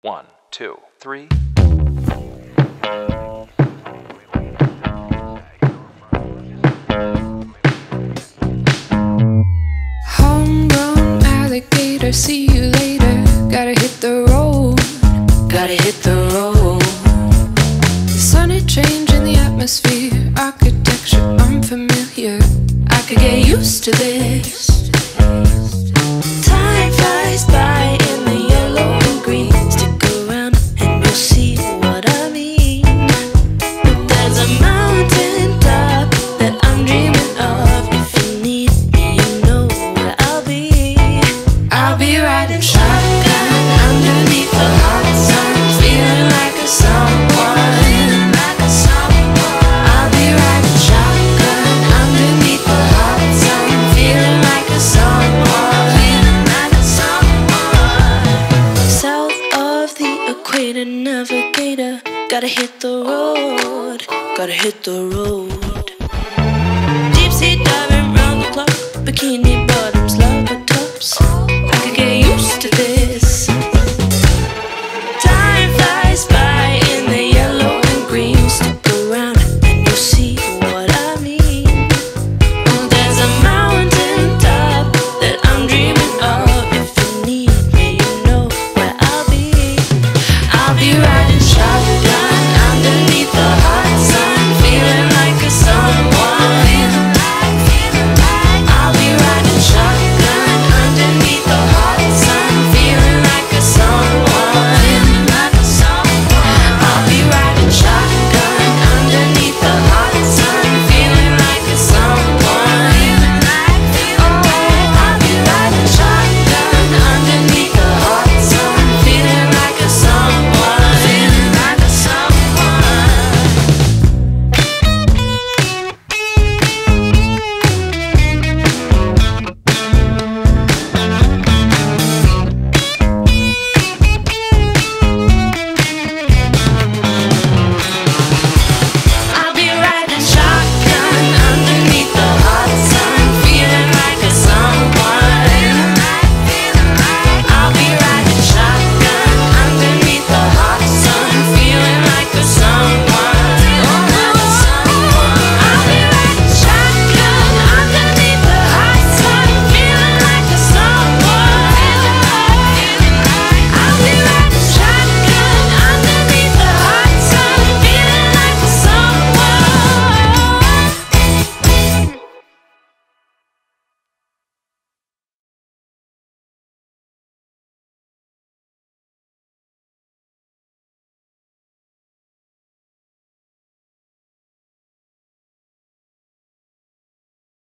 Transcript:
1, 2, 3. Homegrown alligator, see you later. Gotta hit the road, gotta hit the road. The sunny change in the atmosphere, architecture unfamiliar. I could get used to this. Time flies by in the yellow and green. Stick around and you'll see what I mean. But there's a mountain top that I'm dreaming of. If you need me, you know where I'll be. I'll be riding shotgun underneath the hot sun, feeling like a someone. I'll be riding shotgun underneath the hot sun, feeling like a someone. South of the equator, navigator, gotta hit the road, gotta hit the road. Deep sea diving round the clock, bikini